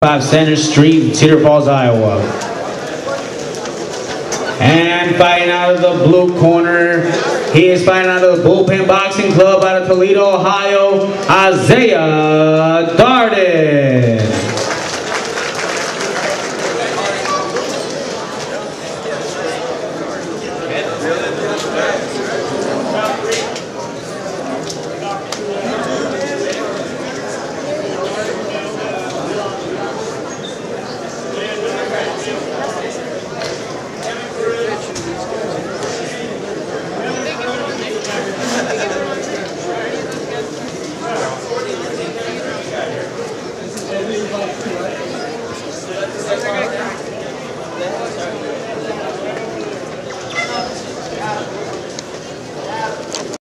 Center Street, Cedar Falls, Iowa. And fighting out of the blue corner, he is fighting out of the Bullpen Boxing Club out of Toledo, Ohio, Isaiah Darden.